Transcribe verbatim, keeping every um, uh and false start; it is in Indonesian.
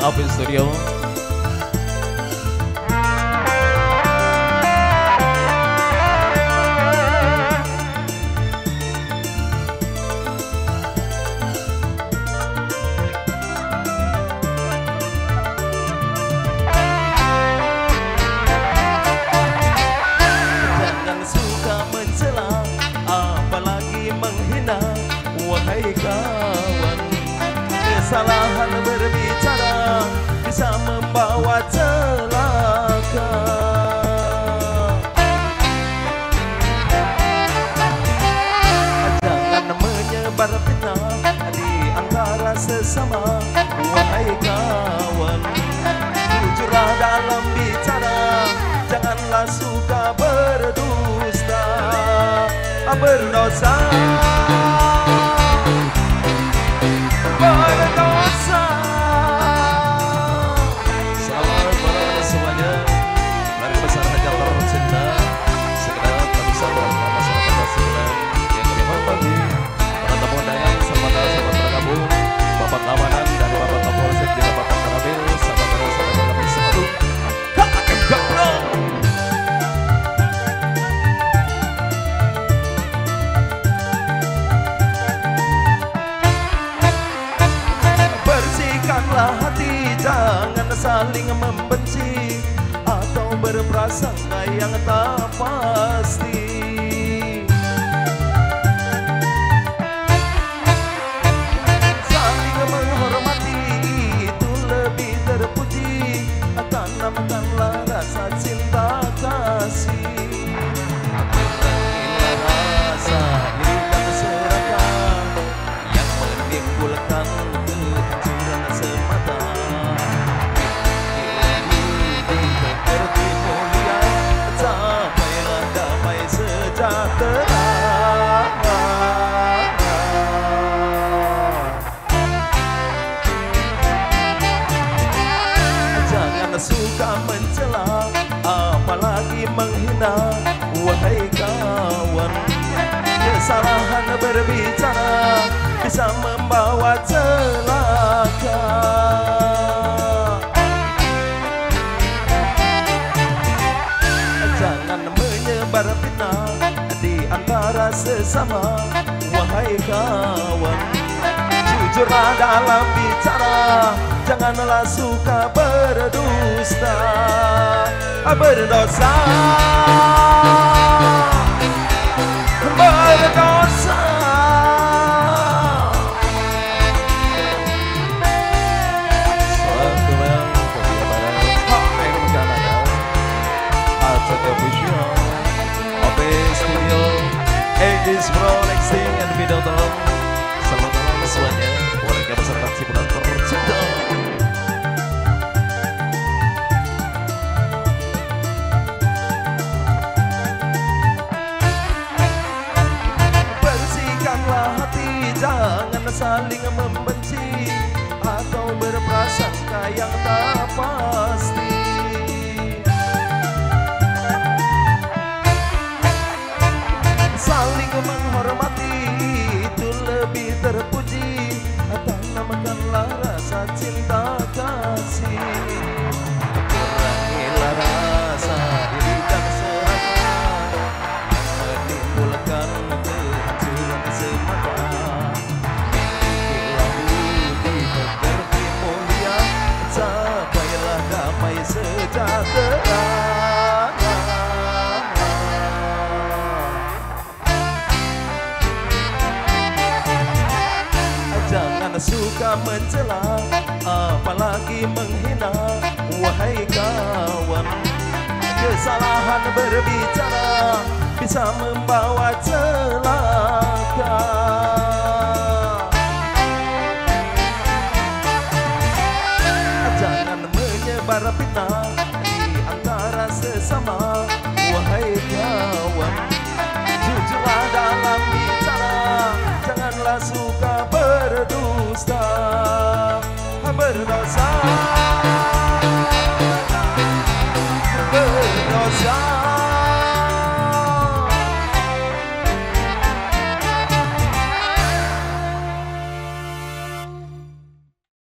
Apin Studio. Jangan suka mencela, apalagi menghina, wahai kawan. Kesalahan berbicara bisa membawa celaka. Jangan menyebar fitnah di antara sesama, wahai kawan. Jujurlah dalam bicara, janganlah suka berdusta, berdosa. Berdosa. Selamat malam semuanya. Keluarga besar Hajar tercinta, segenap bisa bersama masyarakat segenap yang kami hormati, para tamu undangan, selamat datang, selamat bergabung, Bapak Keamanan dari Bapak Kapolsek di Bapak Karabil, sahabat dan sahabat kami satu, K M Gabro. Bersihkanlah hati, jangan saling membenci atau berprasangka yang tak pasti. Saling menghormati itu lebih terpuji, tanamkanlah rasa cinta kasih. Kurangilah rasa iri dan serakah yang menimbulkan kehancuran semata. Budi pekerti mulia, capailah damai sejahtera. Jangan suka mencela, apalagi menghina, wahai kawan. Kesalahan berbicara bisa membawa celaka. Jangan menyebar fitnah di antara sesama, wahai kawan. Jujurlah dalam bicara, janganlah suka berdusta, berdosa. Berdosa. Selamat malam, kepada K M Kanada, Aceh Official, Apin Studio, Edis Pro Nexting and Video Tolong. Selamat malam semuanya, warga masyarakat Ciputat tercinta. Bersihkanlah hati, jangan saling membenci atau berprasangka yang tak pasti. Saling menghormati itu lebih terpuji, tanamkanlah rasa cinta kasih. Kurangilah rasa iri dan serakah yang menimbulkan kehancuran semata. Milikilah budi pekerti mulia, capailah damai sejahtera. Jangan suka mencela, apalagi menghina, wahai kawan. Kesalahan berbicara bisa membawa celaka.